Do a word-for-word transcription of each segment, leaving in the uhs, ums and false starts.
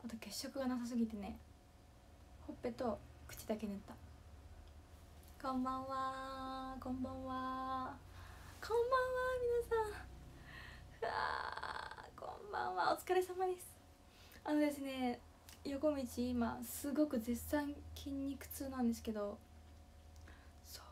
あと血色がなさすぎてね、ほっぺと口だけ塗った。こんばんは、こんばんは、こんばんは皆さん。うわー、こんばんは、お疲れ様です。あのですね、横道今すごく絶賛筋肉痛なんですけど、そう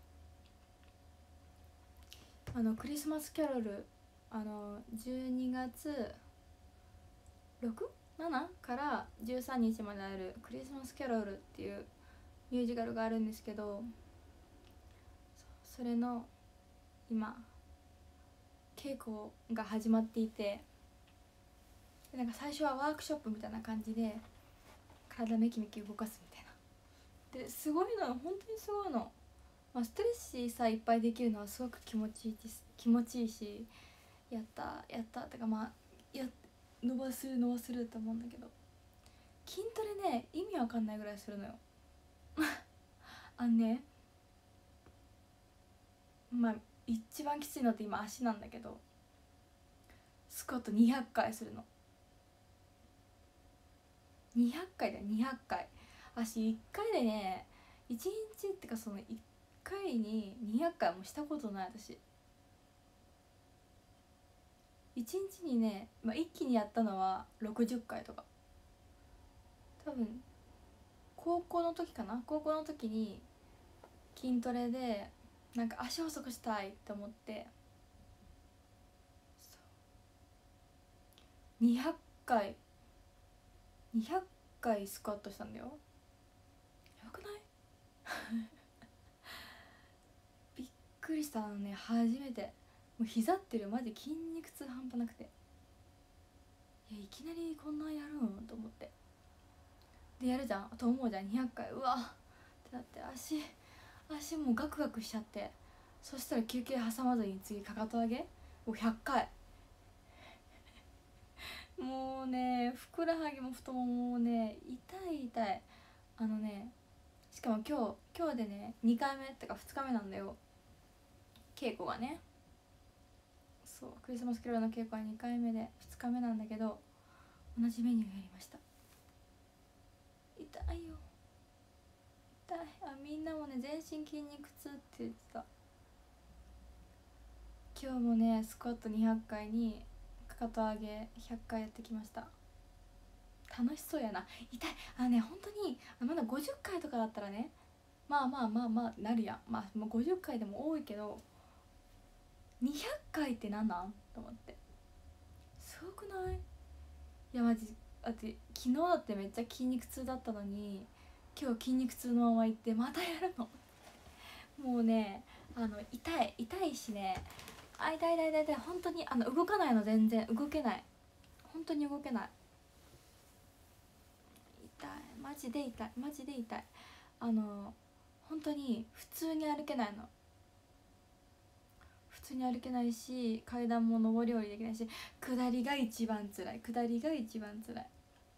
あのクリスマスキャロル、あのじゅうにがつろく、ななからじゅうさんにちまであるクリスマスキャロルっていうミュージカルがあるんですけど、それの今稽古が始まっていて、なんか最初はワークショップみたいな感じで体メキメキ動かすみたいなですごいの、本当にすごいの、まあ、ストレッチさいっぱいできるのはすごく気持ちいい気持ちいいし、やったやったってか、まあや伸ばす伸ばすると思うんだけど、筋トレね意味わかんないぐらいするのよあのね、まあ一番きついのって今足なんだけど、スクワットにひゃっかいするの。にひゃっかいだよ、にひゃっかい。足いっかいでね、いちにちってかそのいっかいににひゃっかいもしたことない私。いちにちにね、まあ、一気にやったのはろくじゅっかいとか。多分高校の時かな、高校の時に筋トレでなんか足細くしたいって思ってにひゃっかいにひゃっかいスクワットしたんだよ。やばくないびっくりしたのね、初めて。もう膝ってるマジ筋肉痛半端なくて、いやいきなりこんなんやるんと思って、でやるじゃんと思うじゃん、にひゃっかい、うわってなって足足もうガクガクしちゃって、そしたら休憩挟まずに次かかと上げもうひゃっかいもうねふくらはぎも太もももね痛い痛い。あのね、しかも今日今日でねにかいめってかふつかめなんだよ、稽古がね。そうクリスマスキャロルの稽古はにかいめでふつかめなんだけど、同じメニューやりました。痛いよ痛い。あ、みんなもね全身筋肉痛って言ってた。今日もねスクワットにひゃっかいにかかと上げひゃっかいやってきました。楽しそうやな。痛い。あのね本当にまだごじゅっかいとかだったらね、まあまあまあまあなるやん。まあもうごじゅっかいでも多いけど、にひゃっかいってなんなんと思って、すごくない？いやマジだって昨日だってめっちゃ筋肉痛だったのに、今日筋肉痛のまま行ってまたやるのもうね、あの痛い痛いしね、あ痛い痛い痛い痛い、本当にあの動かないの、全然動けない、本当に動けない、痛いマジで痛いマジで痛い。あの本当に普通に歩けないの、普通に歩けないし、階段も上り下りできないし、下りが一番つらい、下りが一番つらい。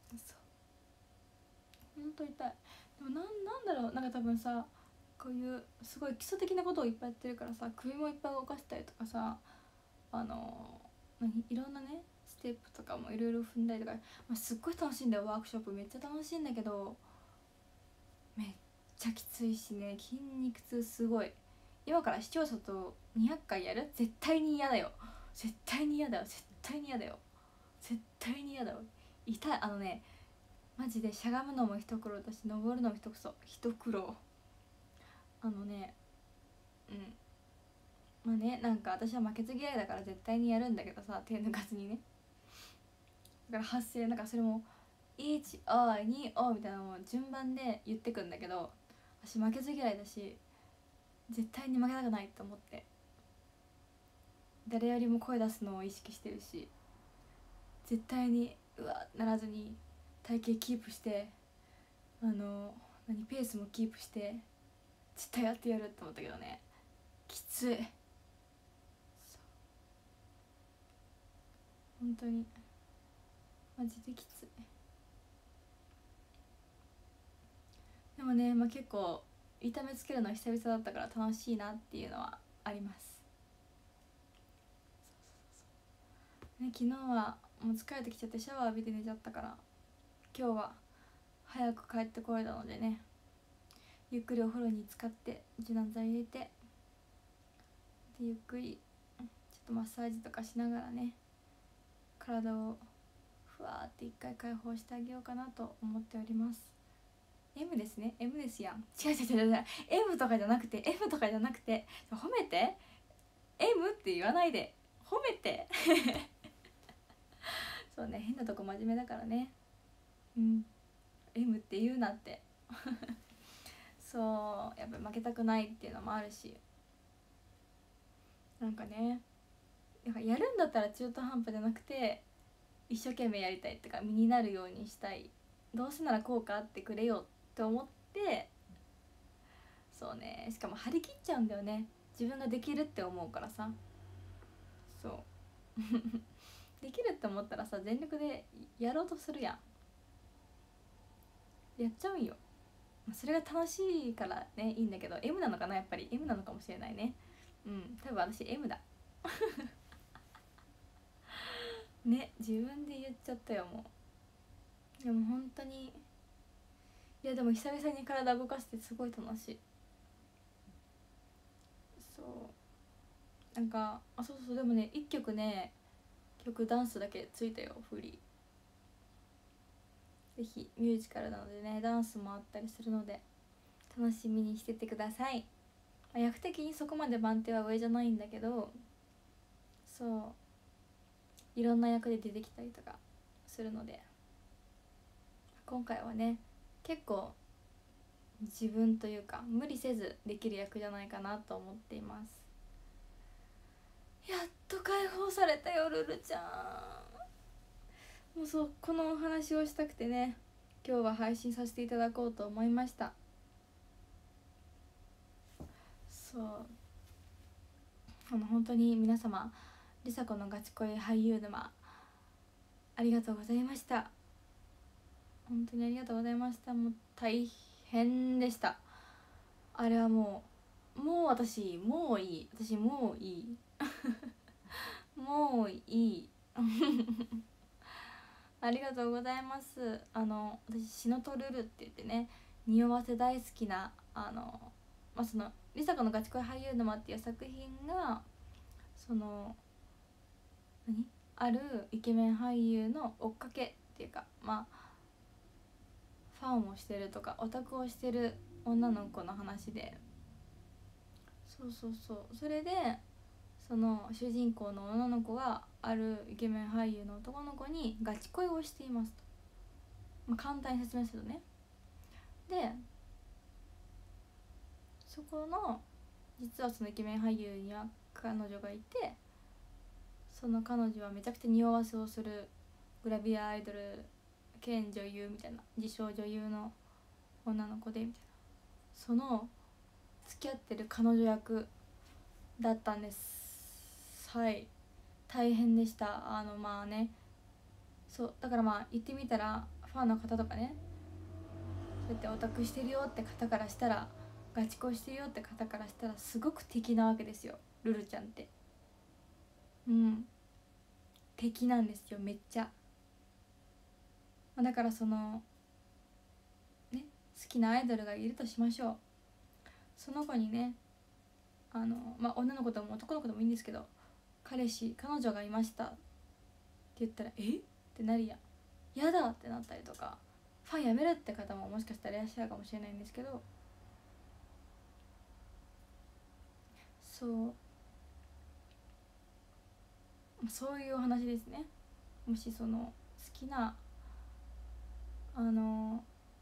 そうほんと痛い。でもなんなんだろう、なんか多分さ、こういうすごい基礎的なことをいっぱいやってるからさ、首もいっぱい動かしたりとかさ、あの何いろんなねステップとかもいろいろ踏んだりとか、まあ、すっごい楽しいんだよ、ワークショップめっちゃ楽しいんだけど、めっちゃきついしね、筋肉痛すごい。今から視聴者とにひゃっかいやる？絶対に嫌だよ、絶対に嫌だよ、絶対に嫌だよ、絶対に嫌だよ、痛い。あのねマジでしゃがむのも一苦労だし、登るのも一苦労一苦労。あのねうんまあね、なんか私は負けず嫌いだから絶対にやるんだけどさ、手抜かずにね。だから発声なんかそれもいちおにおみたいなのを順番で言ってくんだけど、私負けず嫌いだし絶対に負けたくないと思って、誰よりも声出すのを意識してるし、絶対にうわならずに体型キープして、あの何ペースもキープして絶対やってやると思ったけどね、きつい。本当にマジできつい。でもね、まあ、結構痛めつけるの久々だったから楽しいなっていうのはあります。ね、昨日はもう疲れてきちゃってシャワー浴びて寝ちゃったから、 今日は早く帰ってこれたのでね、ゆっくりお風呂に浸かって柔軟剤入れて、でゆっくりちょっとマッサージとかしながらね、体をふわーって一回解放してあげようかなと思っております。 M ですね、 M ですやん。違う違う違う違う、 M とかじゃなくて M とかじゃなくて褒めて、 M って言わないで褒めてそうね、変なとこ真面目だからね。うん、 M って言うなってそうやっぱり負けたくないっていうのもあるし、なんかね、やるんだったら中途半端じゃなくて一生懸命やりたいってか身になるようにしたい、どうせなら効果あってくれよって思って、そうね、しかも張り切っちゃうんだよね、自分ができるって思うからさ。そうできるって思ったらさ、全力でやろうとするやん、やっちゃうんよ。それが楽しいからね、いいんだけど M なのかな、やっぱり M なのかもしれないね。うん、多分私 M だね、自分で言っちゃったよもう。でも本当に、いやでも久々に体動かしてすごい楽しい。そうなんか、あ、そうそう、でもねいっきょくね曲ダンスだけついたよ、フリー。ぜひミュージカルなのでね、ダンスもあったりするので楽しみにしててください。役的にそこまで番手は上じゃないんだけど、そういろんな役で出てきたりとかするので、今回はね結構自分というか無理せずできる役じゃないかなと思っています。やっと解放されたよルルちゃん。もうそうこのお話をしたくてね、今日は配信させていただこうと思いました。そうあの本当に皆様、りさこのガチ恋俳優沼ありがとうございました。本当にありがとうございました。もう大変でした。あれはもうもう私もういい私もういいもういいありがとうございます。あの私シノトルルって言ってね、匂わせ大好きなあのまあそのりさこのガチ恋俳優沼っていう作品が、その何あるイケメン俳優の追っかけっていうか、まあファンをしてるとかオタクをしてる女の子の話で、そうそうそう、それでその主人公の女の子はあるイケメン俳優の男の子にガチ恋をしていますと、まあ、簡単に説明するとね。でそこの実はそのイケメン俳優には彼女がいて、その彼女はめちゃくちゃ匂わせをするグラビアアイドル兼女優みたいな、自称女優の女の子でみたいな、その付き合ってる彼女役だったんです。はい、大変でした。あのまあね、そうだからまあ言ってみたらファンの方とかね、そうやってオタクしてるよって方からしたら、ガチ恋してるよって方からしたらすごく敵なわけですよ、ルルちゃんって。うん敵なんですよ、めっちゃ。だからそのね、好きなアイドルがいるとしましょう。その子にね、あのまあ女の子でも男の子でもいいんですけど、彼氏彼女がいましたって言ったらえってなるやん、やだってなったりとか、ファンやめるって方ももしかしたらいらっしゃるかもしれないんですけど、そうそういうお話ですね。もしその好きなあの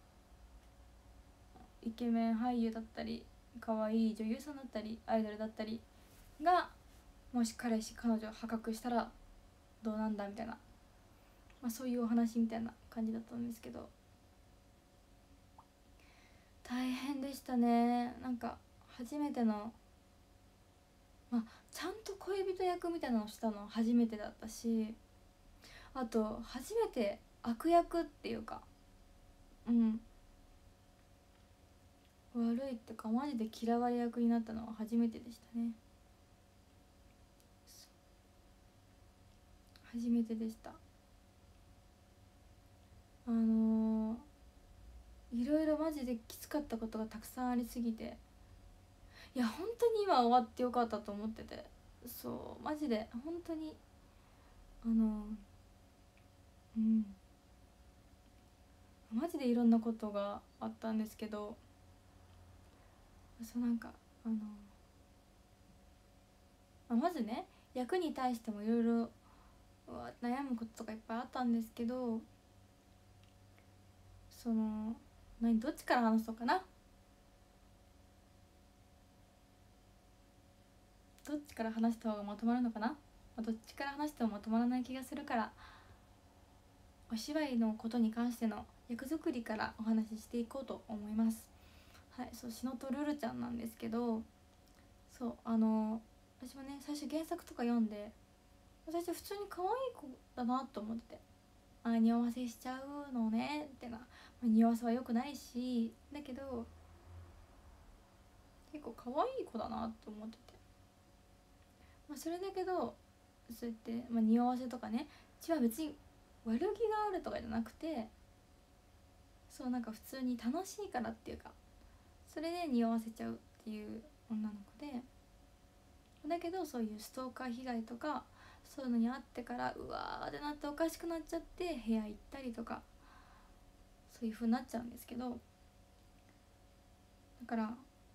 イケメン俳優だったり可愛い女優さんだったりアイドルだったりが、もし彼氏彼女破格したらどうなんだみたいな、まあ、そういうお話みたいな感じだったんですけど、大変でしたね。なんか初めての、まあ、ちゃんと恋人役みたいなのをしたの初めてだったし、あと初めて悪役っていうか、うん悪いってかマジで嫌われ役になったのは初めてでしたね。初めてでした。あのージできつかったことがたくさんありすぎて、いや本当に今終わってよかったと思ってて、そうマジで本当にあのうんマジでいろんなことがあったんですけど、そうなんかあの、まあ、まずね役に対してもいろいろ悩むこととかいっぱいあったんですけど、その何どっちから話そうかな、どっちから話した方がまとまるのかな、まあ、どっちから話してもまとまらない気がするから、お芝居のことに関しての役作りからお話ししていこうと思います。はい、そうしのとルルちゃんなんですけど、そうあの私もね最初原作とか読んで、最初普通に可愛い子だなと思ってて、あ匂わせしちゃうのねってな、まあ、匂わせは良くないしだけど結構可愛い子だなと思ってて、まあ、それだけどそうやって、まあ、匂わせとかね、うちは別に悪気があるとかじゃなくて、そうなんか普通に楽しいからっていうか、それで匂わせちゃうっていう女の子で、だけどそういうストーカー被害とかそういうのにあってからうわーってなっておかしくなっちゃって部屋行ったりとかそういう風になっちゃうんですけど、だから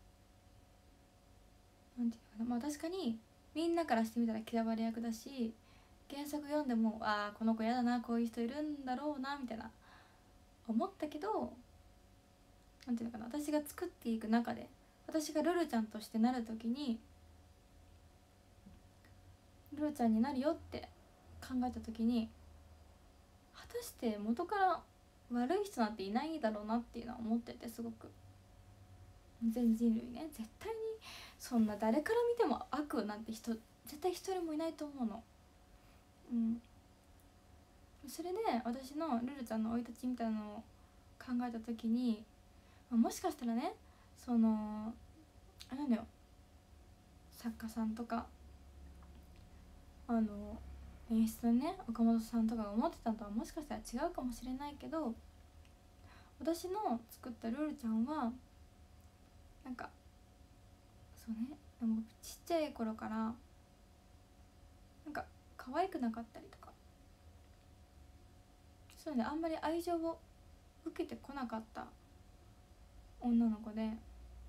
なんていうのかな、まあ確かにみんなからしてみたら嫌われ役だし、原作読んでもああこの子嫌だなこういう人いるんだろうなみたいな思ったけど、なんていうのかな、私が作っていく中で私がルルちゃんとしてなる時にルルちゃんになるよって考えた時に、果たして元から悪い人なんていないだろうなっていうのは思ってて、すごく全人類ね絶対にそんな誰から見ても悪なんて人絶対一人もいないと思うの。うんそれで私のルルちゃんの生い立ちみたいなのを考えた時に、まあ、もしかしたらねそのあれなんだよ、作家さんとかあの演出のね岡本さんとかが思ってたのとはもしかしたら違うかもしれないけど、私の作ったルルちゃんはなんかそうね、でもちっちゃい頃からなんか可愛くなかったりとか、そういうのであんまり愛情を受けてこなかった女の子で、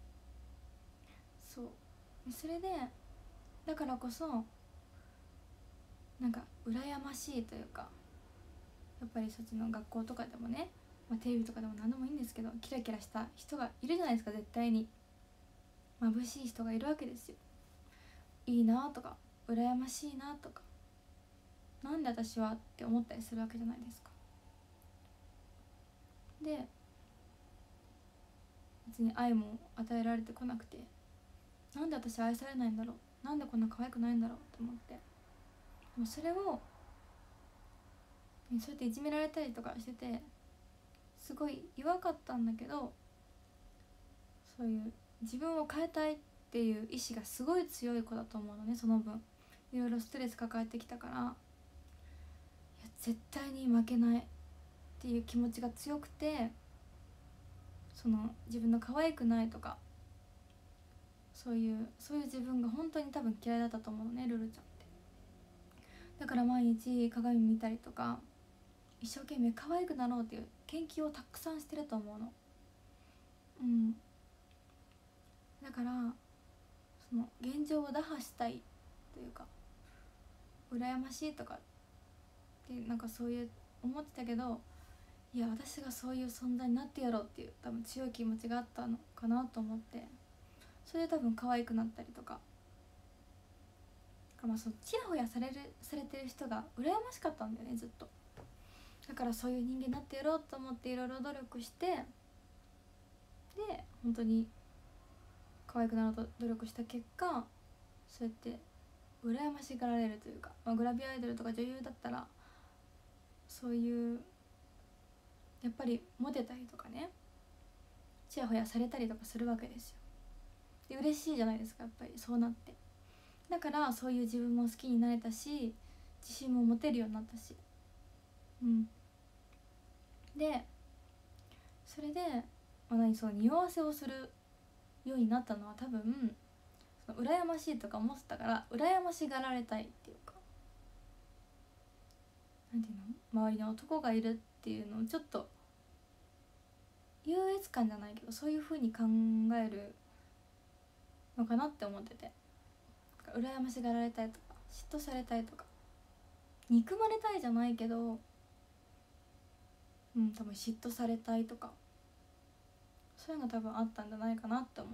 そうそれでだからこそなんか羨ましいというか、やっぱりそっちの学校とかでもね、まあ、テレビとかでも何でもいいんですけど、キラキラした人がいるじゃないですか、絶対に眩しい人がいるわけですよ。いいなとか羨ましいなとか、なんで私はって思ったりするわけじゃないですか。で別に愛も与えられてこなくて、なんで私愛されないんだろう、なんでこんな可愛くないんだろうって思って、でもそれをそうやっていじめられたりとかしててすごい弱かったんだけど、そういう自分を変えたいっていう意志がすごい強い子だと思うのね。その分いろいろストレス抱えてきたから、いや絶対に負けないっていう気持ちが強くて、その自分の可愛くないとかそういうそういう自分が本当に多分嫌いだったと思うのね、ルルちゃんって。だから毎日鏡見たりとか一生懸命可愛くなろうっていう研究をたくさんしてると思うの。うんだからその現状を打破したいというか、羨ましいとかってなんかそういう思ってたけど、いや私がそういう存在になってやろうっていう多分強い気持ちがあったのかなと思って、それで多分可愛くなったりとか、まあそのチヤホヤされるされてる人が羨ましかったんだよね、ずっと。だからそういう人間になってやろうと思っていろいろ努力して、で本当に可愛くなろうと努力した結果、そうやって羨ましがられるというか、まあ、グラビアアイドルとか女優だったらそういうやっぱりモテたりとかね、チヤホヤされたりとかするわけですよ。で嬉しいじゃないですか、やっぱりそうなって。だからそういう自分も好きになれたし、自信も持てるようになったし、うんでそれでまあ、何その匂わせをするようになったのは多分その羨ましいとか思ってたから羨ましがられたいっていうか、なんていうの、周りに男がいるっていうのをちょっと優越感じゃないけどそういう風に考えるのかなって思ってて、羨ましがられたいとか嫉妬されたいとか憎まれたいじゃないけど、うん多分嫉妬されたいとかそういうのが多分あったんじゃないかなって思って、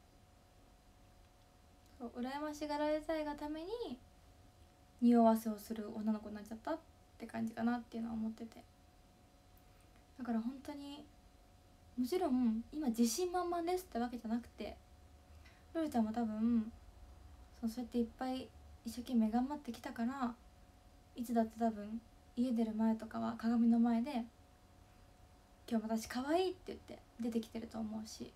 そう羨ましがられたいがために匂わせをする女の子になっちゃったって感じかなっていうのは思ってて、だから本当にもちろん今自信満々ですってわけじゃなくて、ルルちゃんも多分そうそうやっていっぱい一生懸命頑張ってきたから、いつだって多分家出る前とかは鏡の前で今日私可愛いって言って出てきてると思うし、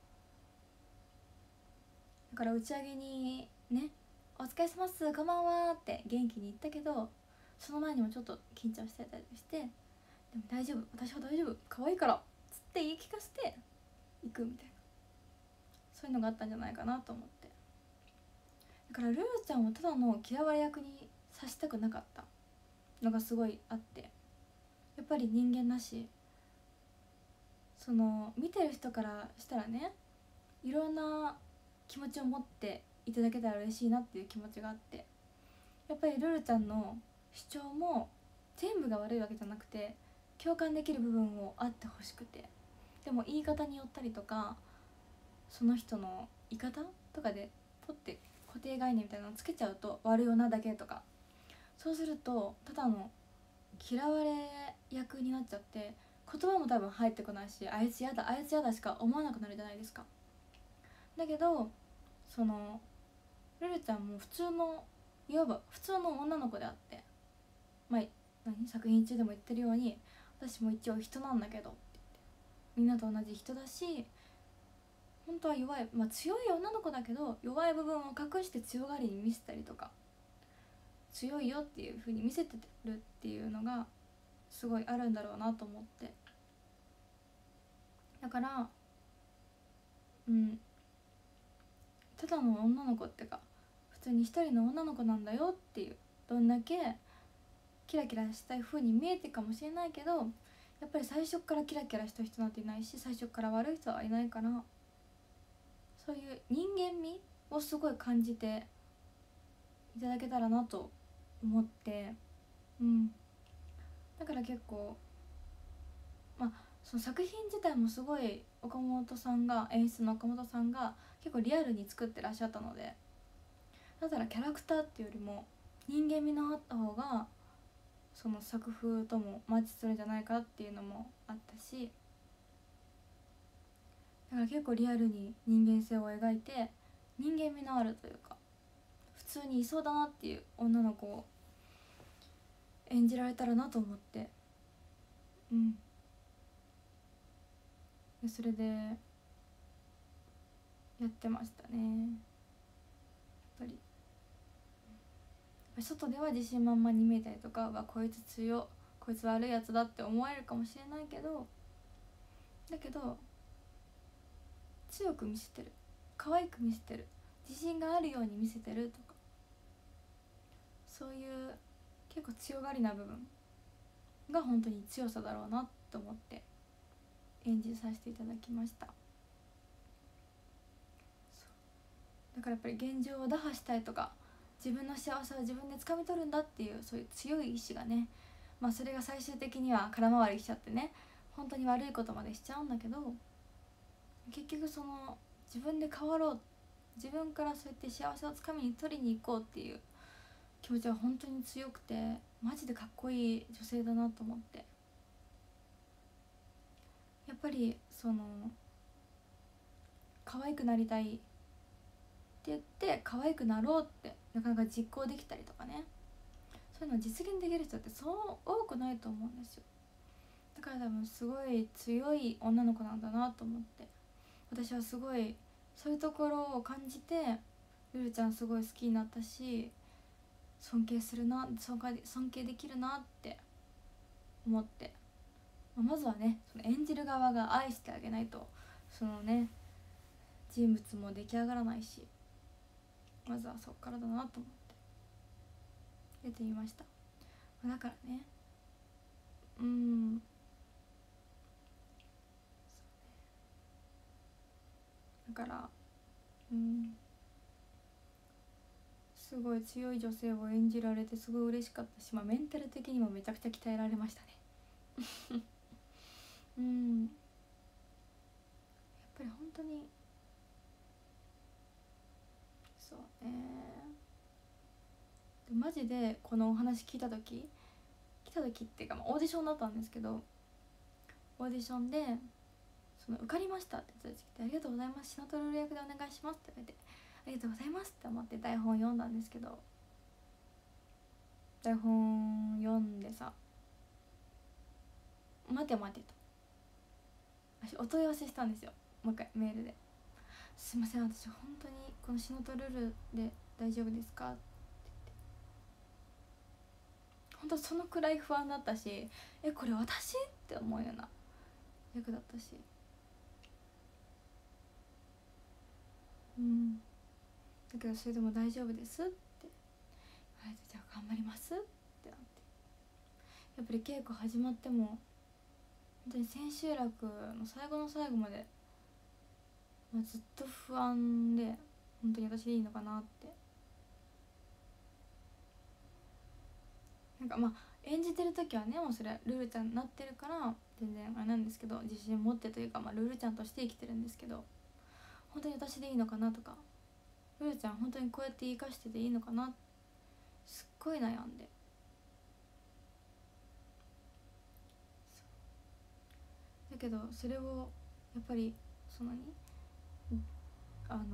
だから打ち上げにねお疲れ様っすこんばんはって元気に言ったけど、その前にもちょっと緊張してたりして、でも大丈夫私は大丈夫可愛いからつって言い聞かせて行くみたいな、そういうのがあったんじゃないかなと思って、だからルルちゃんをただの嫌われ役にさせたくなかったのがすごいあって、やっぱり人間だし、その見てる人からしたらねいろんな気持ちを持っていただけたら嬉しいなっていう気持ちがあって、やっぱりルルちゃんの主張も全部が悪いわけじゃなくて共感できる部分もあってほしくて、でも言い方によったりとかその人の言い方とかでポッて固定概念みたいなのをつけちゃうと悪い女だけとか、そうするとただの嫌われ役になっちゃって言葉も多分入ってこないし、あいつやだあいつやだしか思わなくなるじゃないですか。だけどそのルルちゃんも普通のいわば普通の女の子であって、まあ何作品中でも言ってるように私も一応人なんだけどって言って、みんなと同じ人だし本当は弱い、まあ強い女の子だけど弱い部分を隠して強がりに見せたりとか強いよっていう風に見せてるっていうのがすごいあるんだろうなと思って、だからうんただの女の子ってか普通に一人の女の子なんだよっていう、どんだけキラキラしたい風に見えてかもしれないけどやっぱり最初からキラキラした人なんていないし最初から悪い人はいないから、そういう人間味をすごい感じていただけたらなと思って、うんだから結構まあその作品自体もすごい岡本さんが演出の岡本さんが結構リアルに作ってらっしゃったので、だったらキャラクターっていうよりも人間味のあった方がその作風ともマッチするんじゃないかっていうのもあったし、だから結構リアルに人間性を描いて人間味のあるというか普通にいそうだなっていう女の子を演じられたらなと思って、うんでそれでやってましたね。やっぱり外では自信満々に見えたりとかはこいつ強こいつ悪いやつだって思われるかもしれないけど、だけど強く見せてる可愛く見せてる自信があるように見せてるとか、そういう結構強がりな部分が本当に強さだろうなと思って演じさせていただきました。だからやっぱり現状を打破したいとか自分の幸せを自分で掴み取るんだっていうそういう強い意志がね、まあそれが最終的には空回りしちゃってね本当に悪いことまでしちゃうんだけど、結局その自分で変わろう自分からそうやって幸せをつかみに取りに行こうっていう気持ちは本当に強くてマジでかっこいい女性だなと思って、やっぱりその可愛くなりたいって言って可愛くなろうってなかなか実行できたりとかね、そういうのを実現できる人ってそう多くないと思うんですよ。だから多分すごい強い女の子なんだなと思って、私はすごいそういうところを感じてルルちゃんすごい好きになったし尊敬するな尊敬尊敬できるなって思って、 まずはねその演じる側が愛してあげないとそのね人物も出来上がらないし、まずはそっからだなと思って出てみました。だからね、うん、だからうんすごい強い女性を演じられてすごい嬉しかったし、まあ、メンタル的にもめちゃくちゃ鍛えられましたねうんやっぱり本当にそうね。でマジでこのお話聞いた時来た時っていうか、まあ、オーディションだったんですけど、オーディションでその受かりましたって言ってきて、ありがとうございます、シナトル役でお願いしますって言われて、ありがとうございますって思って台本読んだんですけど、台本読んでさ、待て待てと私お問い合わせしたんですよ、もう一回メールで。すいません、私本当にこのシナトルルで大丈夫ですかって言って、本当そのくらい不安だったし、えこれ私って思うような役だったし、うんだけどそれでも大丈夫ですって言われて、じゃあ頑張りますってなって、やっぱり稽古始まっても本当に千秋楽の最後の最後まで、まあ、ずっと不安で、本当に私でいいのかなって、なんかまあ演じてる時はねもうそれはルルちゃんになってるから全然あれなんですけど、自信持ってというか、まあ、ルルちゃんとして生きてるんですけど、本当に私でいいのかなとか、ルルちゃん本当にこうやって生かしてていいのかな、すっごい悩んで、だけどそれをやっぱりそのにあのー、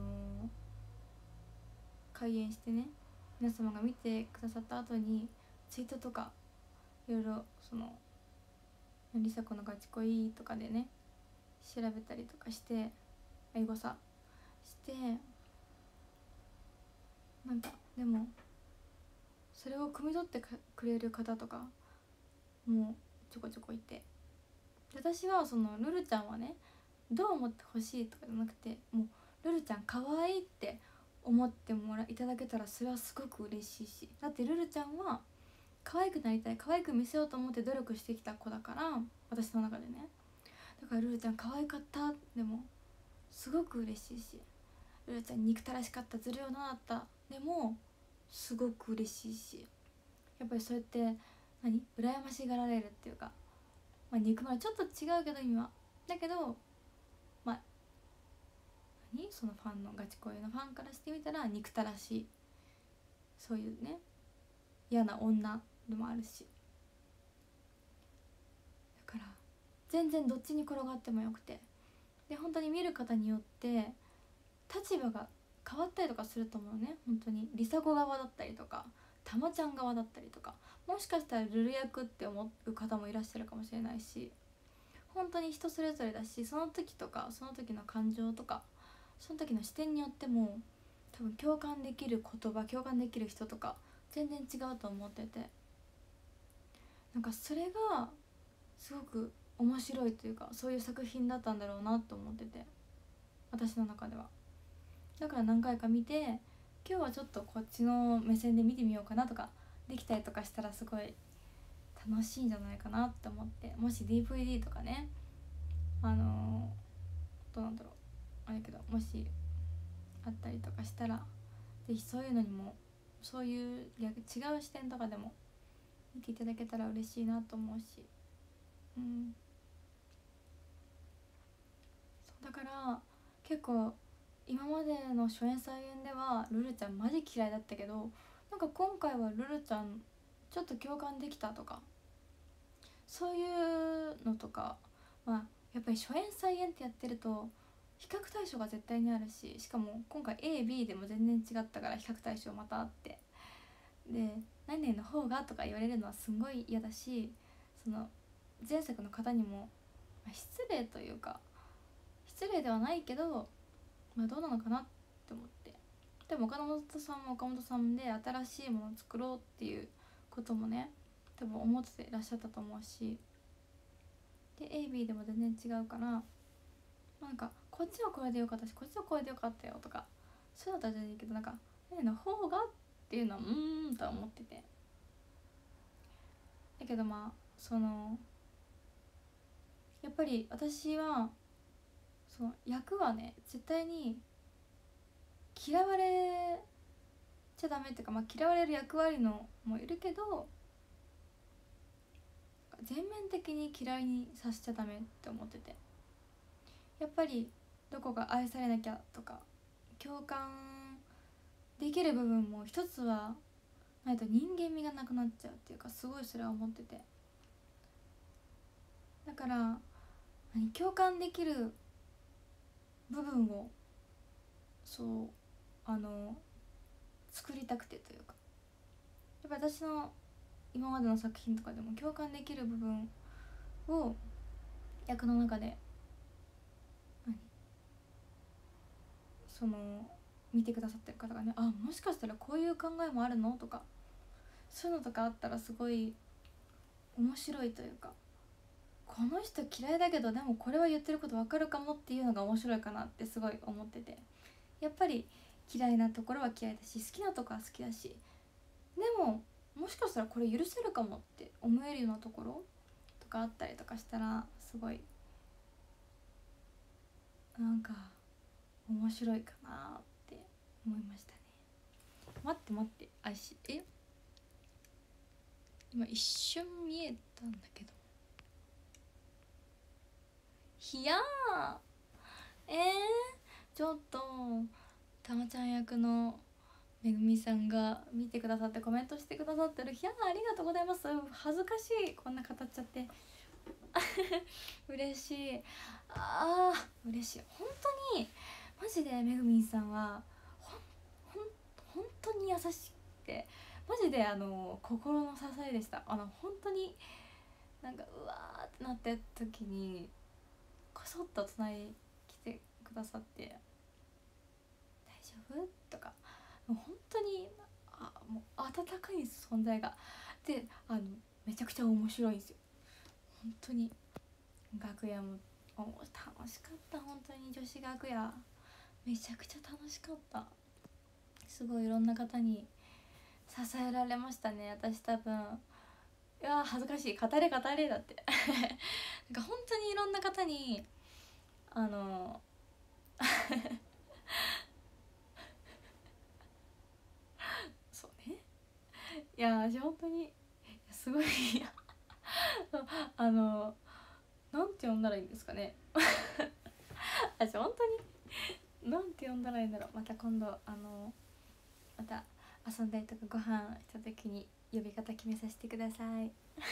開演してね皆様が見てくださった後にツイートとかいろいろそのりさ子のガチ恋とかでね調べたりとかして英語さして、なんかでもそれを汲み取ってくれる方とかもちょこちょこいて、私はそのルルちゃんはねどう思ってほしいとかじゃなくて、もうルルちゃん可愛いって思ってもらいただけたらそれはすごく嬉しいし、だってルルちゃんは可愛くなりたい、可愛く見せようと思って努力してきた子だから、私の中でね、だからルルちゃん可愛かったでもすごく嬉しいし、ルルちゃん憎たらしかった、ずるい女だったでもすごく嬉しいし、やっぱりそうやって何羨ましがられるっていうか、まあ、憎まれちょっと違うけど意味はだけど、まあ何そのファンのガチ恋のファンからしてみたら憎たらしい、そういうね嫌な女でもあるし、だから全然どっちに転がってもよくて、で本当に見る方によって立場が変わったりとかすると思うね。本当にリサ子側だったりとかたまちゃん側だったりとか、もしかしたらルル役って思う方もいらっしゃるかもしれないし、本当に人それぞれだし、その時とかその時の感情とかその時の視点によっても多分共感できる言葉、共感できる人とか全然違うと思ってて、なんかそれがすごく面白いというか、そういう作品だったんだろうなと思ってて、私の中では。だから何回か見て、今日はちょっとこっちの目線で見てみようかなとかできたりとかしたらすごい楽しいんじゃないかなって思って、もし ディーブイディー とかね、あのー、どうなんだろうあれけど、もしあったりとかしたらぜひそういうのにも、そういう違う視点とかでも見ていただけたら嬉しいなと思うし、うんそうだから結構今までの初演再演ではルルちゃんマジ嫌いだったけど、なんか今回はルルちゃんちょっと共感できたとか、そういうのとか、まあやっぱり初演再演ってやってると比較対象が絶対にあるし、しかも今回 エービー でも全然違ったから比較対象またあって、で何々の方がとか言われるのはすんごい嫌だし、その前作の方にも、まあ、失礼というか失礼ではないけど、まあどうなのかなって思って、でも岡本さんも岡本さんで新しいものを作ろうっていうこともね多分思っていらっしゃったと思うし、 で エービー でも全然違うから、なんかこっちはこれでよかったしこっちはこれでよかったよとかそういうのだったら全然いいけど、なんか A の方がっていうのはうーんとは思ってて、だけどまあそのやっぱり私はその役はね絶対に嫌われちゃダメっていうか、まあ、嫌われる役割のもいるけど全面的に嫌いにさせちゃダメって思ってて、やっぱりどこか愛されなきゃとか共感できる部分も一つはないと人間味がなくなっちゃうっていうか、すごいそれは思ってて、だから何共感できる部分をそうあの作りたくてというか、やっぱ私の今までの作品とかでも共感できる部分を役の中で何その見てくださってる方がね、あもしかしたらこういう考えもあるのとかそういうのとかあったらすごい面白いというか、この人嫌いだけどでもこれは言ってること分かるかもっていうのが面白いかなってすごい思ってて、やっぱり嫌いなところは嫌いだし好きなところは好きだし、でももしかしたらこれ許せるかもって思えるようなところとかあったりとかしたらすごいなんか面白いかなって思いましたね。待って待ってあしえ今一瞬見えたんだけど、ひやーえー、ちょっとたまちゃん役のめぐみさんが見てくださってコメントしてくださってる、ひゃーありがとうございます。恥ずかしいこんな語っちゃって嬉しい、あー嬉しい本当にマジでめぐみんさんはほんほん本当に優しくてマジであの心の支えでした。あの本当になんかうわーってなってた時にこそっと隣に来てくださって大丈夫とかもう本当にあもう温かい存在がで、あのめちゃくちゃ面白いんですよ本当に。楽屋もお楽しかった、本当に女子楽屋めちゃくちゃ楽しかった。すごいいろんな方に支えられましたね私多分。いや恥ずかしい、語れ語れだってなんか本当にいろんな方にあのそうね、いや私本当にすごいあのなんて呼んだらいいんですかね私本当になんて呼んだらいいんだろう。また今度あのまた遊んだりとかご飯した時に呼び方決めさせてください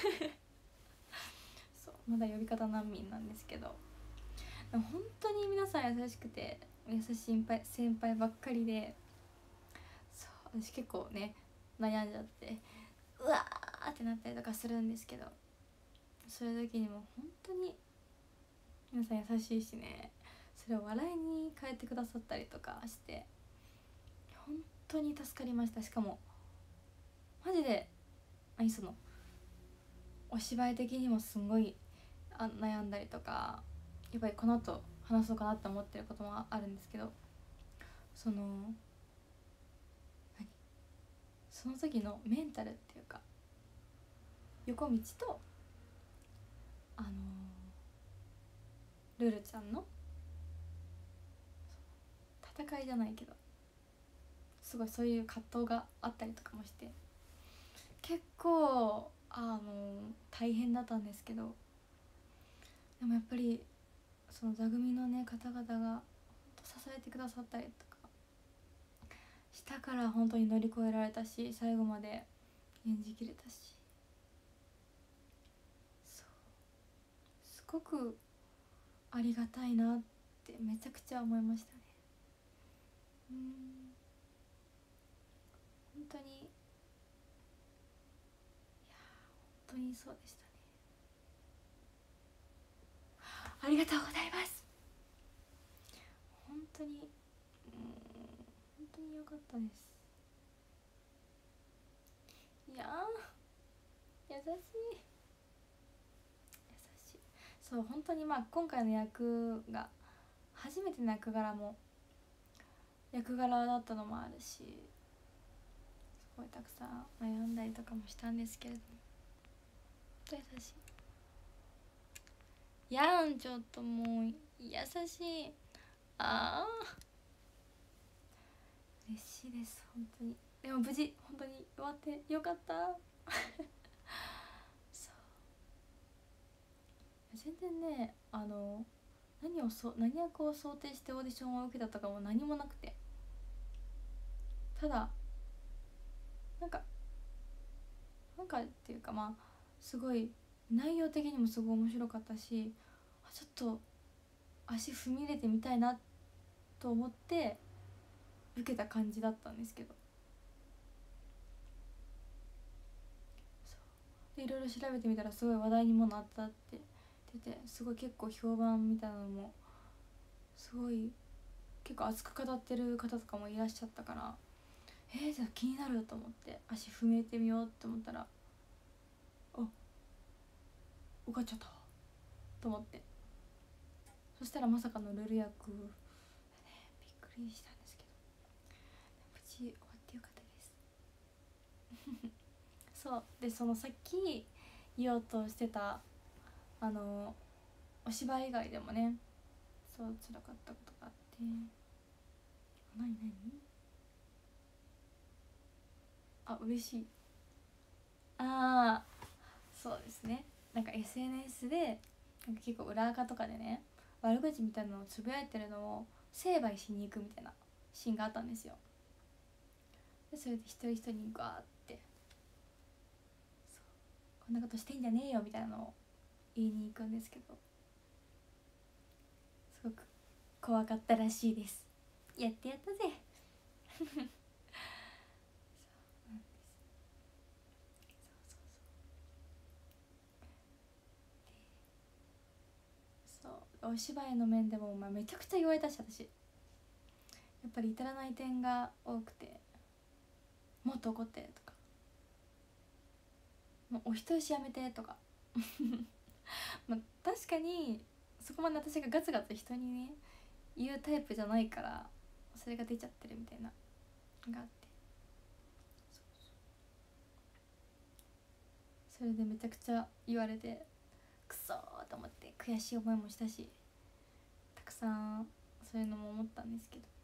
そうまだ呼び方難民なんですけど、でも本当に皆さん優しくて優しい先輩先輩ばっかりで、そう私結構ね悩んじゃってうわーってなったりとかするんですけど、そういう時にも本当に皆さん優しいしね、それを笑いに変えてくださったりとかして本当に助かりました。しかもマジで何そのお芝居的にもすんごいあ悩んだりとか、やっぱりこの後話そうかなって思ってることもあるんですけど、その何その時のメンタルっていうか横道とあのルルちゃんの戦いじゃないけどすごいそういう葛藤があったりとかもして結構あの大変だったんですけど、でもやっぱりその座組のね方々が本当支えてくださったりとかしたから本当に乗り越えられたし最後まで演じきれたし、そうすごくありがたいなってめちゃくちゃ思いましたね。うん本当にいや本当にそうでしたね。ありがとうございます。本当にうん本当に良かったです。いやー優しい優しい。 そう本当にまあ今回の役が初めての役柄も役柄だったのもあるし、すごいたくさん悩んだりとかもしたんですけれども、優しいやん、ちょっともう優しい。ああ嬉しいです、本当に。でも無事本当に終わってよかったそう全然ね、あの何をそ何役を想定してオーディションを受けたとかも何もなくて、ただなんかなんかっていうか、まあすごい内容的にもすごい面白かったし、ちょっと足踏み入れてみたいなと思って受けた感じだったんですけど、でいろいろ調べてみたらすごい話題にもなったって出て、すごい結構評判みたいなのもすごい結構熱く語ってる方とかもいらっしゃったから、えー、じゃあ気になると思って足踏み入れてみようって思ったら、あ受かっちゃったと思って、そしたらまさかのルル役でね、びっくりしたんですけど無事終わってよかったですそうで、そのさっき言おうとしてたあのお芝居以外でもね、そう辛かったことがあって、何何あ嬉しい。ああそうですね、なんか エスエヌエス でなんか結構裏垢とかでね、悪口みたいなのをつぶやいてるのを成敗しに行くみたいなシーンがあったんですよ。でそれで一人一人にガーってこんなことしてんじゃねえよみたいなのを言いに行くんですけど、すごく怖かったらしいです。やってやったぜそうなんです。そうそうお芝居の面でも、まあ、めちゃくちゃ言われたし、私やっぱり至らない点が多くて、もっと怒ってとか、もうお人よしやめてとかまあ確かにそこまで私がガツガツ人にね言うタイプじゃないから、それが出ちゃってるみたいなのがあって、それでめちゃくちゃ言われてクソーと思って悔しい思いもしたし、たくさんそういうのも思ったんですけど、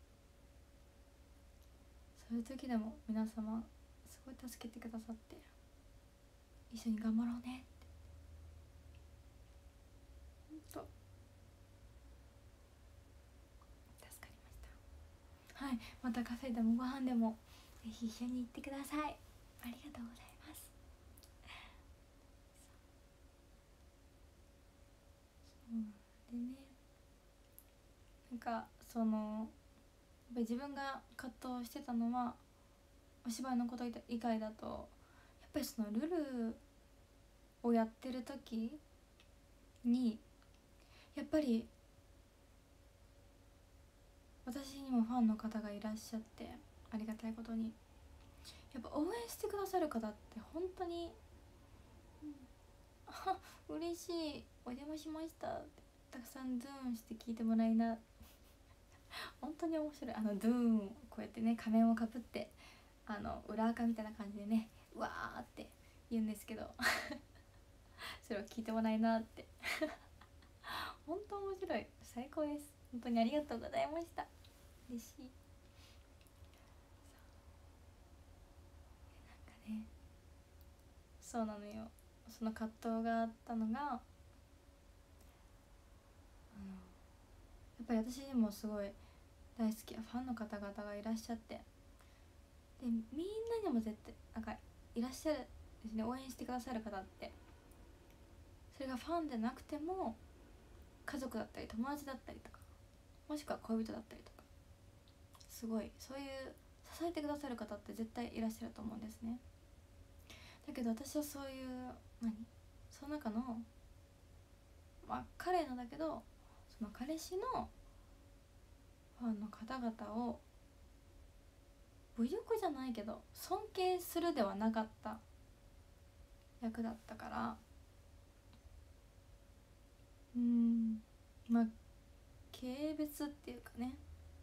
そういう時でも皆様すごい助けてくださって、一緒に頑張ろうねってほんと助かりました。はい、またカフェでもご飯でもぜひ一緒に行ってください。ありがとうございます。そうでね、なんかそのやっぱり自分が葛藤してたのはお芝居のこと以外だと、やっぱりそのルルをやってる時にやっぱり私にもファンの方がいらっしゃって、ありがたいことにやっぱ応援してくださる方って本当に、うん、あ嬉しい、お邪魔しましたってたくさんズーンして聞いてもらいな本当に面白い。あのドゥーンこうやってね仮面をかぶってあの裏垢みたいな感じでねうわーって言うんですけどそれを聞いてもらいなって本当面白い、最高です。本当にありがとうございました。嬉しい。なんかね、そうなのよ、その葛藤があったのが、あのやっぱり私にもすごい大好きなファンの方々がいらっしゃって、でみんなにも絶対なんかいらっしゃるですね、応援してくださる方って。それがファンでなくても家族だったり友達だったりとか、もしくは恋人だったりとか、すごいそういう支えてくださる方って絶対いらっしゃると思うんですね。だけど私はそういう何その中のまあ彼のだけどその彼氏のファンの方々を侮辱じゃないけど尊敬するではなかった役だったから、 軽蔑っていうかね、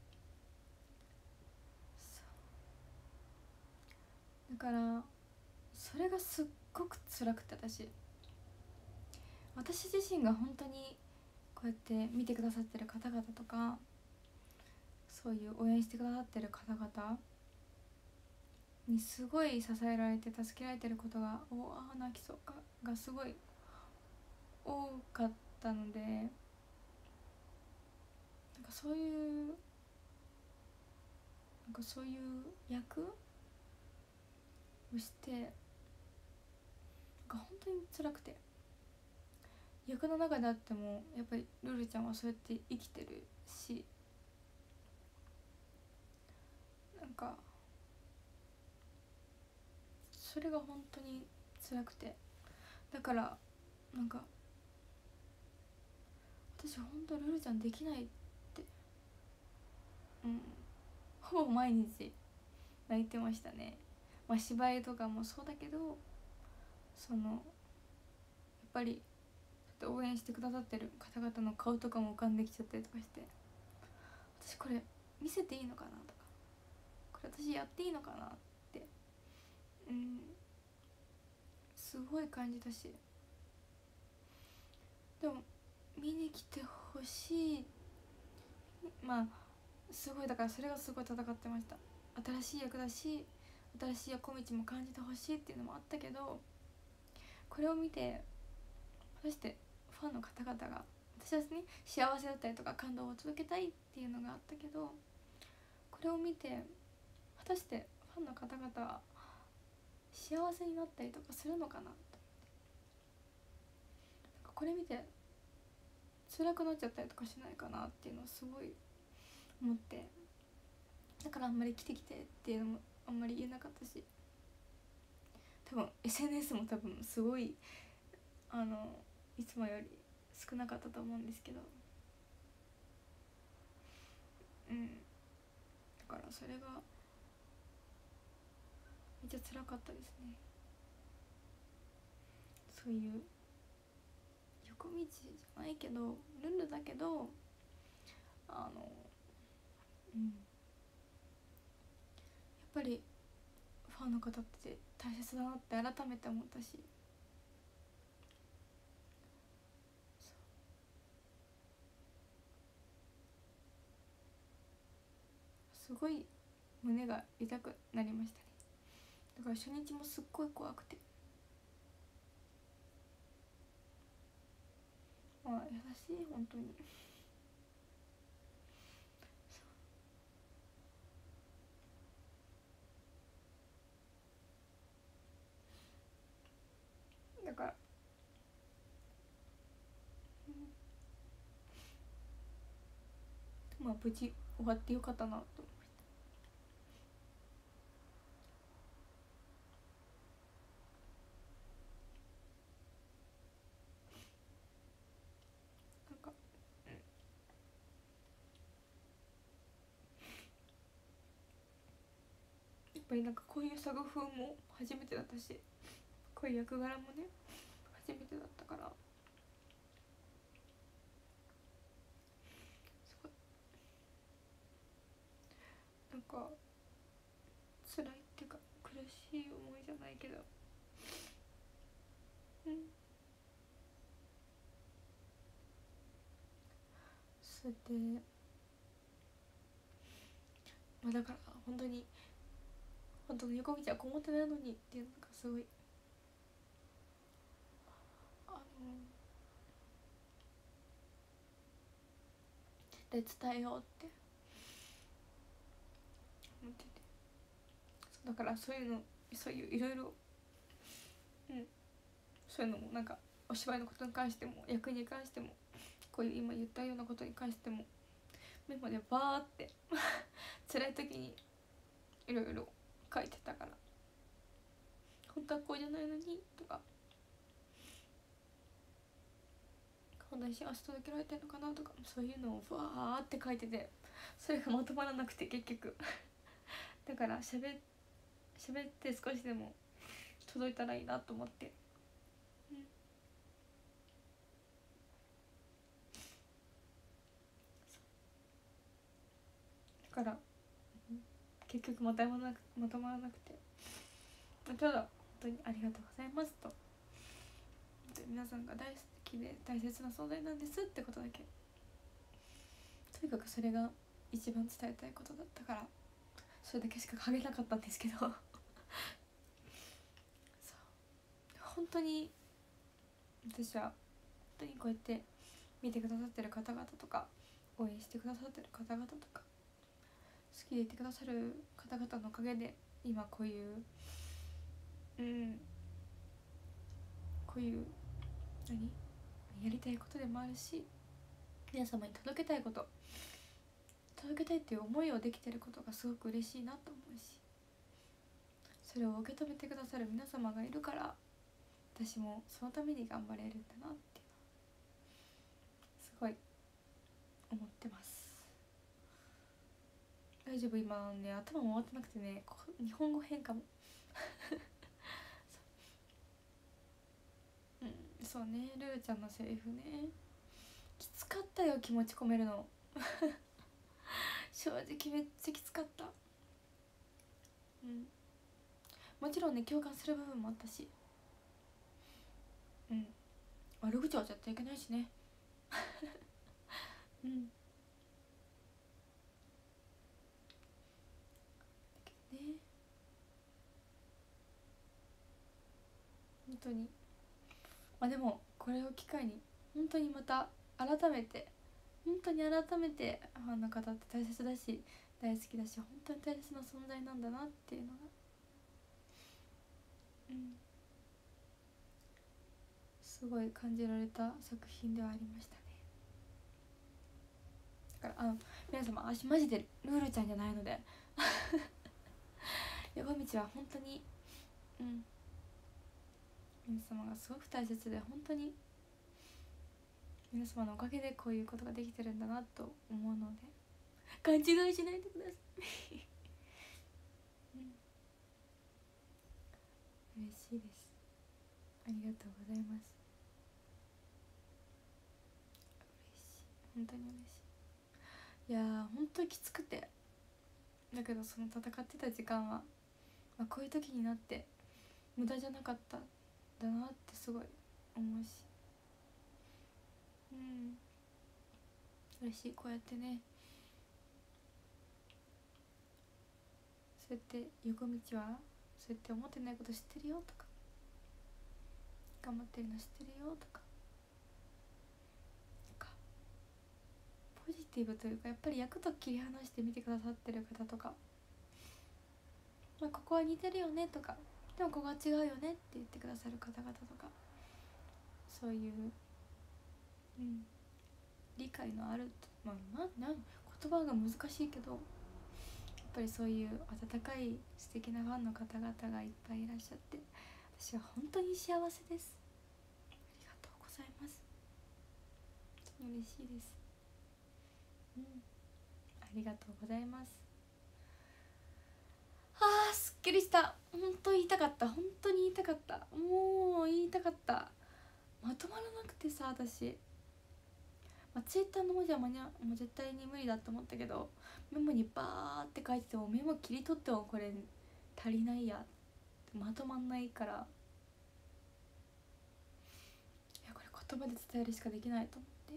だからそれがすっごく辛くて、私私自身が本当にこうやって見てくださってる方々とか、そういう応援してくださってる方々にすごい支えられて助けられてることが、おあ泣きそうかがすごい多かったので、なんかそういうなんかそういう役をしてなんか本当に辛くて、役の中であってもやっぱりルルちゃんはそうやって生きてるし、なんかそれが本当に辛くて、だからなんか私本当ルルちゃんできないって、うんほぼ毎日泣いてましたね。まあ芝居とかもそうだけど、そのやっぱり応援してくださってる方々の顔とかも浮かんできちゃったりとかして、私これ見せていいのかなとか、これ私やっていいのかなって、うんすごい感じたし、でも見に来てほしい、まあすごい、だからそれがすごい戦ってました。新しい役だし新しい横道も感じてほしいっていうのもあったけど、これを見て果たしてファンの方々が私はね幸せだったりとか感動を届けたいっていうのがあったけど、これを見て果たしてファンの方々は幸せになったりとかするのかなと思って、これ見て辛くなっちゃったりとかしないかなっていうのをすごい思って、だからあんまり来てきてっていうのもあんまり言えなかったし、多分 エスエヌエス も多分すごいあのいつもより少なかったと思うんですけど、うんだからそれがめっちゃ辛かったですね。そういう横道じゃないけどルンルだけど、あのうんやっぱりファンの方って大切だなって改めて思ったし、すごい胸が痛くなりましたね。だから初日もすっごい怖くて、まあ優しい本当にだから、まあ無事終わってよかったなと思いました。なんか、うん、やっぱりなんかこういう作風も初めてだったし、こういう役柄もね初めてだったから、すごいなんか辛いっていうか苦しい思いじゃないけど、うんそれで、まあだから本当に本当の横道はこもってないのにっていうのがすごい、あので伝えようって思ってて、だからそういうのそういういろいろ、うんそういうのもなんかお芝居のことに関しても役に関してもこういう今言ったようなことに関してもメモでバーって辛い時にいろいろ書いてたから、本当はこうじゃないのにとか、本当に幸せ届けられてるのかなとか、そういうのをバーって書いてて、それがまとまらなくて結局だからしゃべ喋って少しでも届いたらいいなと思って、うん、 から結局まとまらなくまとまらなくて、ただ本当にありがとうございますと、皆さんが大好きで大切な存在なんですってことだけ、とにかくそれが一番伝えたいことだったから、それだけしか書けなかったんですけどそう本当に私は本当にこうやって見てくださってる方々とか、応援してくださってる方々とか、好きでいてくださる方々のおかげで今こういううんこういう何やりたいことでもあるし、皆様に届けたいこと届けたいっていう思いをできてることがすごく嬉しいなと思うし、それを受け止めてくださる皆様がいるから私もそのために頑張れるんだなっていうのすごい思ってます。大丈夫、今ね頭回ってなくてね、日本語変かもそう、うん、そうね、ルーちゃんのセリフねきつかったよ、気持ち込めるの正直めっちゃきつかった。うんもちろんね共感する部分もあったし、うん悪口は絶対いけないしねうんだけどね、本当にまあでもこれを機会に本当にまた改めて本当に改めてファンの方って大切だし大好きだし本当に大切な存在なんだなっていうのがうんすごい感じられた作品ではありましたね。だからあの皆様私マジでルールちゃんじゃないので横道は本当にうん皆様がすごく大切で本当に皆様のおかげでこういうことができてるんだなと思うので勘違いしないでください、うん、嬉しいです。ありがとうございます。嬉しい、本当に嬉しい。いやー本当にきつくて、だけどその戦ってた時間は、まあ、こういう時になって無駄じゃなかったんだなってすごい思うし、うん嬉しい。こうやってねそうやって横道はそうやって思ってないこと知ってるよとか頑張ってるの知ってるよとかなんかポジティブというかやっぱり役と切り離して見てくださってる方とか、まあ、ここは似てるよねとかでもここは違うよねって言ってくださる方々とかそういう、うん、理解のあるまあなな言葉が難しいけどやっぱりそういう温かい素敵なファンの方々がいっぱいいらっしゃって私は本当に幸せです。ありがとうございます。本当に嬉しいです。うんありがとうございます。あーすっきりした。本当言いたかった本当に言いたかったもう言いたかった。まとまらなくてさ私、まあ、ツイッターの文字は間に合もう絶対に無理だと思ったけどメモにバーって書いててもメモ切り取ってもこれ足りないやまとまんないから、いやこれ言葉で伝えるしかできないと思って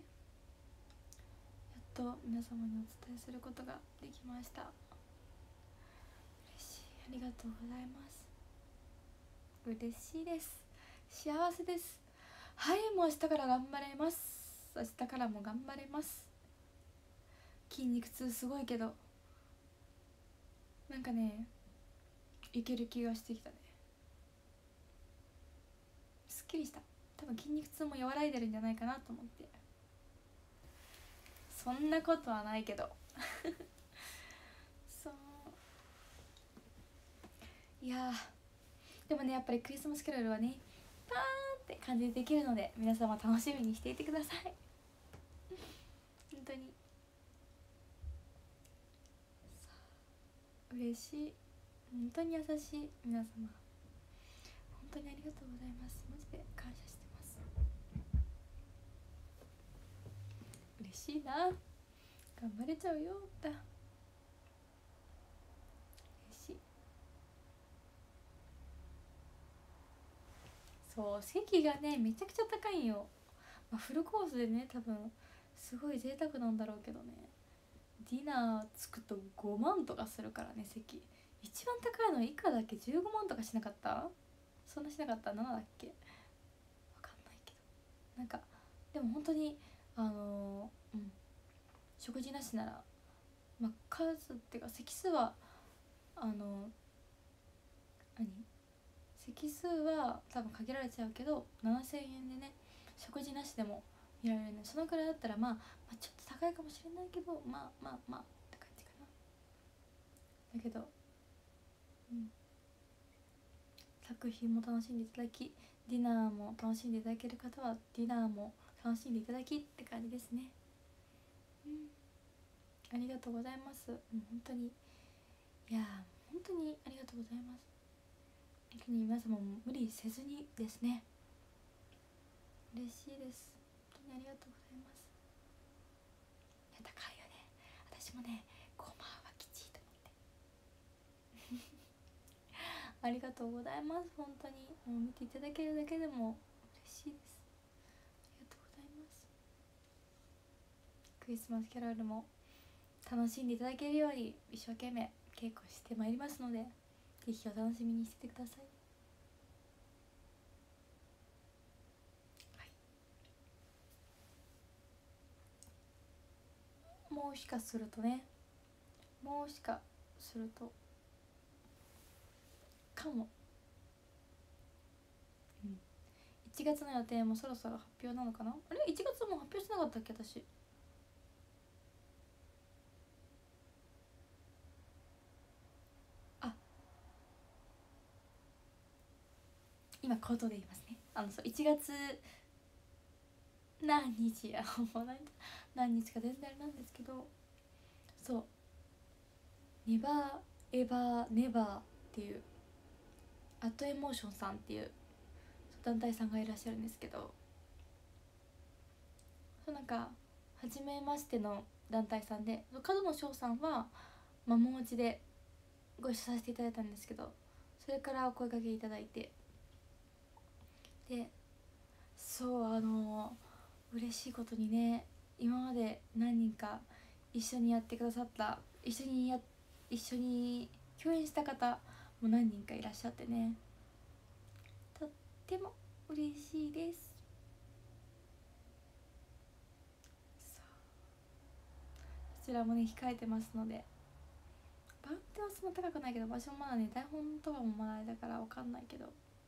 やっと皆様にお伝えすることができました。嬉しい、ありがとうございます。嬉しいです。幸せです。はい、もう明日から頑張れます。明日からも頑張れます。筋肉痛すごいけどなんかねいける気がしてきたね。すっきりした。多分筋肉痛も和らいでるんじゃないかなと思って。そんなことはないけどそういやでもねやっぱりクリスマスキャロルはねパーンって感じでできるので皆様楽しみにしていてください本当に嬉しい。本当に優しい皆様本当にありがとうございます。マジで感謝してます。嬉しいな。頑張れちゃうよだ。 そう席がねめちゃくちゃ高いんよ、まあ、フルコースでね多分すごい贅沢なんだろうけどね、ディナーつくとごまんとかするからね。席一番高いの以下だっけじゅうごまんとかしなかった？そんなしなかった？ななだっけ、わかんないけど、なんかでも本当にあのー、うん食事なしなら、まあ、数っていうか席数はあの何席数は多分限られちゃうけどななせんえんでね食事なしでも見られるね。そのくらいだったら、まあ、まあちょっと高いかもしれないけどまあまあまあって感じかな。だけど、うん、作品も楽しんでいただきディナーも楽しんでいただける方はディナーも楽しんでいただきって感じですね。うん、ありがとうございます。もう本当にいや本当にありがとうございます。本当に皆様も無理せずにですね。嬉しいです。本当にありがとうございます。いや高いよね。私もねごまんはきちいと思ってありがとうございます。本当にもう見ていただけるだけでも嬉しいです。ありがとうございます。クリスマスキャロルも楽しんでいただけるように一生懸命稽古してまいりますので、ぜひお楽しみにしててください。もしかするとねもしかするとかも、うん、いちがつの予定もそろそろ発表なのかな。あれいちがつも発表してなかったっけ私。あ今口頭で言いますね。あのそういちがつ何日やもう何日か全然なんですけど、そうネバーエバーネバーっていうアットエモーションさんっていう団体さんがいらっしゃるんですけど、そうなんか初めましての団体さんで、角野翔さんはまあもうちでご一緒させていただいたんですけど、それからお声掛けいただいて、でそうあの嬉しいことにね今まで何人か一緒にやってくださった一緒にや一緒に共演した方も何人かいらっしゃってね、とっても嬉しいです。こちらもね控えてますので、番手はそんな高くないけど、私もまだね台本とかもまだあれだから分かんないけど、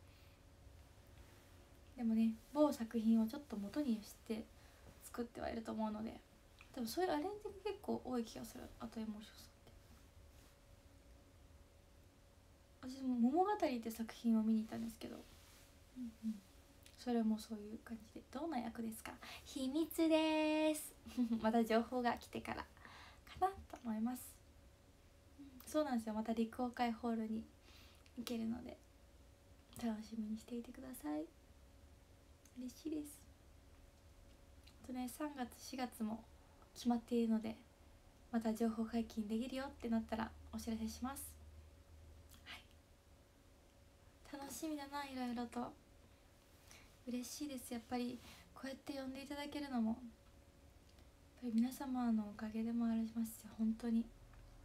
でもね某作品をちょっと元にして作ってはいると思うので、多分そういうアレンジが結構多い気がする。あとエモーションさんって私も「桃語」って作品を見に行ったんですけど、うんうん、それもそういう感じで。どんな役ですか？秘密ですまた情報が来てからかなと思います、うん、そうなんですよ。また陸王会ホールに行けるので楽しみにしていてください。嬉しいです。あとねさんがつしがつも決まっているので、また情報解禁できるよってなったらお知らせします。はい、楽しみだな。いろいろと嬉しいです。やっぱりこうやって呼んでいただけるのもやっぱり皆様のおかげでもありますよ。本当にやっ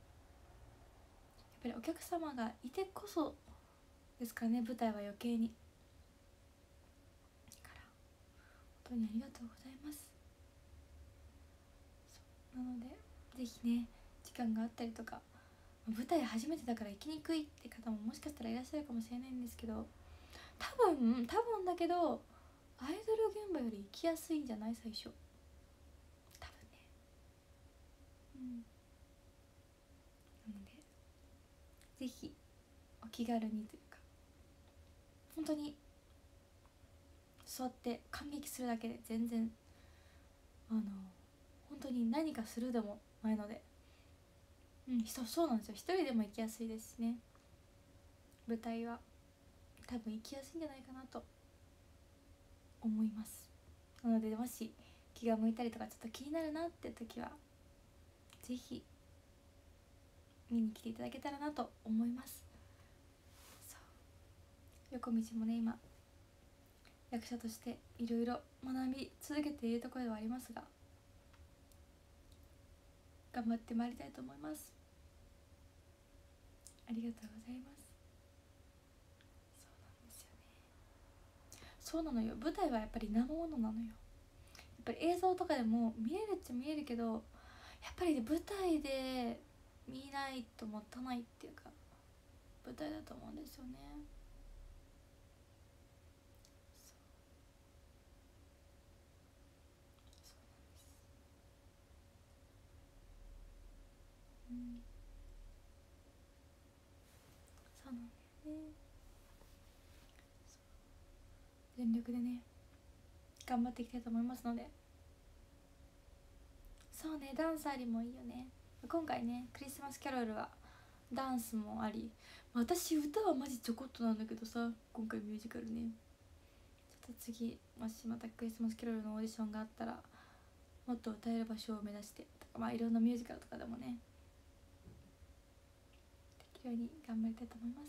ぱりお客様がいてこそですからね、舞台は余計に。だから本当にありがとうございます。なのでぜひね時間があったりとか、舞台初めてだから行きにくいって方ももしかしたらいらっしゃるかもしれないんですけど、多分多分だけどアイドル現場より行きやすいんじゃない？最初多分ね。うんなのでぜひお気軽にというか、本当に座って感激するだけで全然あの本当に何かするでもないので、うん、そうそうなんですよ。一人でも行きやすいですしね。舞台は多分行きやすいんじゃないかなと思います。なのでもし気が向いたりとかちょっと気になるなって時はぜひ見に来ていただけたらなと思います。そう横道もね今役者としていろいろ学び続けているところではありますが、頑張ってまいりたいと思います。ありがとうございます。そうなんですよね。そうなのよ。舞台はやっぱり生ものなのよ。やっぱり映像とかでも見えるっちゃ見えるけど、やっぱり、ね、舞台で見ないともったいないっていうか、舞台だと思うんですよね。うん、そうなんだよね。全力でね頑張っていきたいと思いますので。そうね、ダンスありもいいよね。今回ねクリスマスキャロルはダンスもあり、私歌はマジちょこっとなんだけどさ、今回ミュージカルね、ちょっと次もしまたクリスマスキャロルのオーディションがあったら、もっと歌える場所を目指して、まあいろんなミュージカルとかでもねできるように頑張りたいと思います。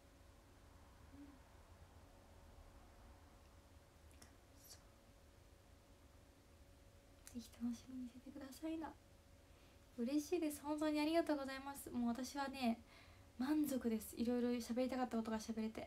ぜひ楽しみにしててくださいな。嬉しいです。本当にありがとうございます。もう私はね満足です。いろいろ喋りたかったことが喋れて、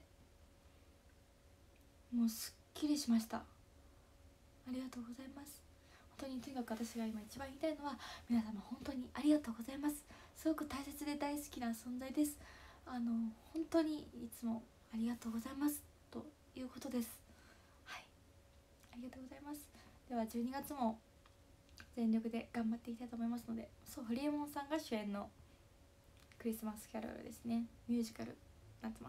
もうすっきりしました。ありがとうございます。本当にとにかく私が今一番言いたいのは、皆様本当にありがとうございます。すごく大切で大好きな存在です。あの本当にいつもありがとうございますということです。はい、ありがとうございます。ではじゅうにがつも全力で頑張っていきたいと思いますので、そう、ホリエモンさんが主演のクリスマスキャロルですね、ミュージカルになってます。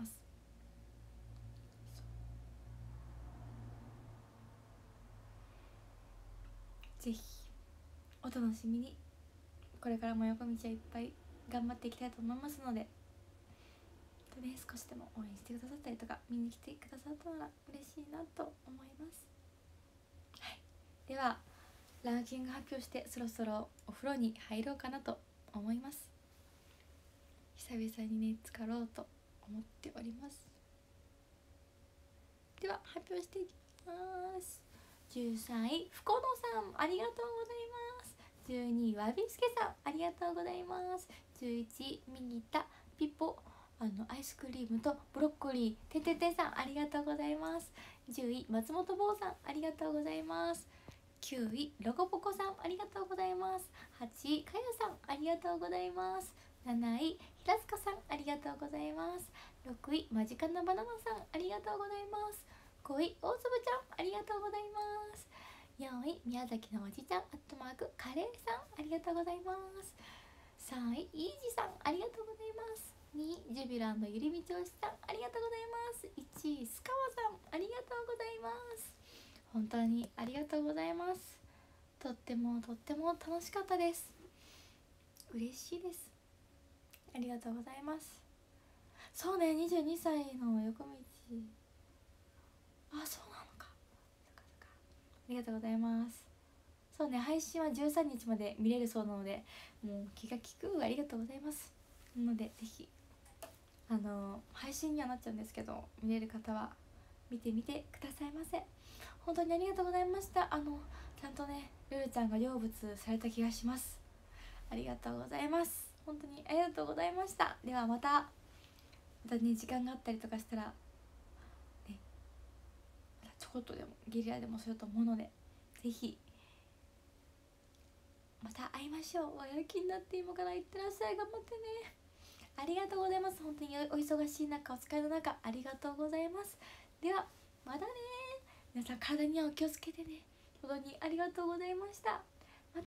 ぜひお楽しみに。これからも横道はいっぱい頑張っていきたいと思いますので、とね、少しでも応援してくださったりとか見に来てくださったなら嬉しいなと思います。はい、ではランキング発表してそろそろお風呂に入ろうかなと思います。久々にね浸かろうと思っております。では発表していきます。じゅうさんいふこのさん、ありがとうございます。じゅうにいわびすけさん、ありがとうございます。じゅういちいみぎたピポ、あのアイスクリームとブロッコリーてててさん、ありがとうございます。じゅうい松本坊さん、ありがとうございます。きゅういロコポコさん、ありがとうございます。はちいかよさん、ありがとうございます。なない平塚さん、ありがとうございます。ろくいマジカナバナナさん、ありがとうございます。ごい大粒ちゃん、ありがとうございます。よんい宮崎のおじちゃんアットマークカレーさん、ありがとうございます。さんいイージさん、ありがとうございます。にいジュビランのゆりみちおしさん、ありがとうございます。いちいスカワさん、ありがとうございます。本当にありがとうございます。とってもとっても楽しかったです。嬉しいです。ありがとうございます。そうね、にじゅうにさいの横道、あ、そうなのか、そっかそっか、ありがとうございます。そうね、配信はじゅうさんにちまで見れるそうなので、もう気が利く、ありがとうございます。なのでぜひあの配信にはなっちゃうんですけど、見れる方は見てみてくださいませ。本当にありがとうございました。あのちゃんとねルルちゃんが成仏された気がします。ありがとうございます。本当にありがとうございました。ではまたまたね時間があったりとかしたらね、またちょこっとでもゲリラでもすると思うので、ぜひまた会いましょう。おやる気になって今からいってらっしゃい。頑張ってね。ありがとうございます。本当にお忙しい中、お疲れの中ありがとうございます。ではまたね。皆さん体にはお気をつけてね。本当にありがとうございました。